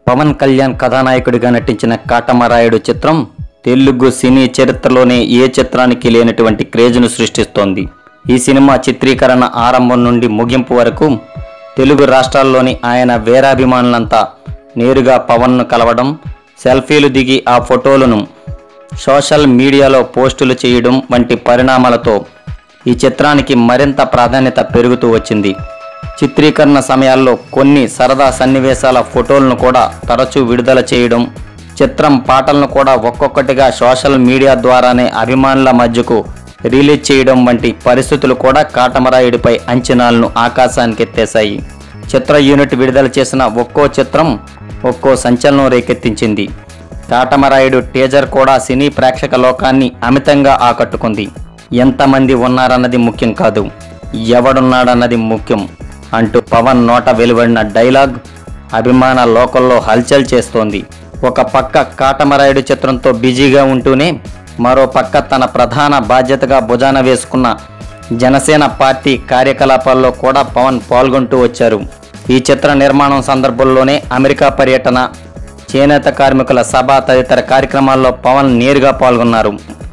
పవన్ కళ్యాణ్ కథానాయకుడిగా నటించిన కాటమరాయుడు చిత్రం తెలుగు సినీ చరిత్రలోనే ఏ చిత్రానికి లేనటువంటి క్రేజ్ను సృష్టిస్తోంది. ఈ సినిమా చిత్రీకరణ ఆరంభం నుండి ముగింపు వరకు తెలుగు రాష్ట్రాల్లోని ఆయన వీరాభిమానులంతా నేరుగా పవన్ను కలవడం, సెల్ఫీలు దిగి ఆ ఫోటోలను సోషల్ మీడియాలో పోస్టులు చేయడం వంటి పరిణామాలతో ఈ చిత్రానికి మరింత ప్రాధాన్యత పెరుగుతూ వచ్చింది. చిత్రీకరణ సమయాల్లో కొన్ని సరదా సన్నివేశాల ఫోటోలను కూడా తరచూ విడుదల చేయడం, చిత్రం పాటలను కూడా ఒక్కొక్కటిగా సోషల్ మీడియా ద్వారానే అభిమానుల మధ్యకు రిలీజ్ చేయడం వంటి పరిస్థితులు కూడా కాటమరాయుడిపై అంచనాలను ఆకాశానికెత్తేశాయి. చిత్ర యూనిట్ విడుదల చేసిన ఒక్కో చిత్రం ఒక్కో సంచలనం రేకెత్తించింది. కాటమరాయుడు టీజర్ కూడా సినీ ప్రేక్షక లోకాన్ని అమితంగా ఆకట్టుకుంది. ఎంతమంది ఉన్నారన్నది ముఖ్యం కాదు, ఎవడున్నాడన్నది ముఖ్యం అంటూ పవన్ నోట వెలువడిన డైలాగ్ అభిమాన లోకల్లో హల్చల్ చేస్తోంది. ఒక పక్క కాటమరాయుడు చిత్రంతో బిజీగా ఉంటూనే మరో పక్క తన ప్రధాన బాధ్యతగా భుజాన వేసుకున్న జనసేన పార్టీ కార్యకలాపాల్లో కూడా పవన్ పాల్గొంటూ వచ్చారు. ఈ చిత్ర నిర్మాణం సందర్భంలోనే అమెరికా పర్యటన, చేనేత కార్మికుల సభ తదితర కార్యక్రమాల్లో పవన్ నేరుగా పాల్గొన్నారు.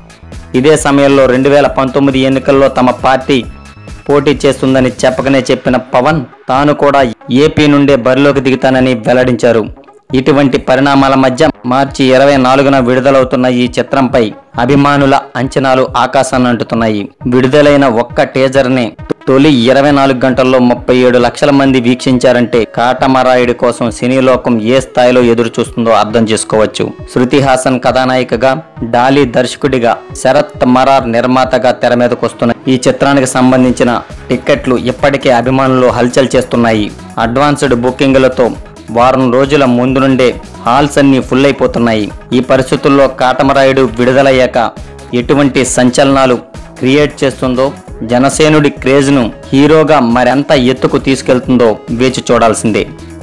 ఇదే సమయంలో 2019 ఎన్నికల్లో తమ పార్టీ పోటీ చేస్తుందని చెప్పకనే చెప్పిన పవన్ తాను కూడా ఏపీ నుండే బరిలోకి దిగుతానని వెల్లడించారు. ఇటువంటి పరిణామాల మధ్య మార్చి 24న విడుదలవుతున్న ఈ చిత్రంపై అభిమానుల అంచనాలు ఆకాశాన్ని అంటుతున్నాయి. విడుదలైన ఒక్క టీజర్ని తొలి 24 గంటల్లో 37 లక్షల మంది వీక్షించారంటే కాటమరాయుడి కోసం సినీ లోకం ఏ స్థాయిలో ఎదురు చూస్తుందో అర్థం చేసుకోవచ్చు. శృతి హాసన్ కథానాయికగా, డాలీ దర్శకుడిగా, శరత్ మరార్ నిర్మాతగా తెర మీదకొస్తున్న ఈ చిత్రానికి సంబంధించిన టిక్కెట్లు ఇప్పటికే అభిమానులు హల్చల్ చేస్తున్నాయి. అడ్వాన్స్డ్ బుకింగ్లతో వారం రోజుల ముందు నుండే హాల్స్ అన్ని ఫుల్ అయిపోతున్నాయి. ఈ పరిస్థితుల్లో కాటమరాయుడు విడుదలయ్యాక ఎటువంటి సంచలనాలు క్రియేట్ చేస్తుందో, జనసేనుడి క్రేజ్ను హీరోగా మరెంత ఎత్తుకు తీసుకెళ్తుందో వేచి చూడాల్సిందే.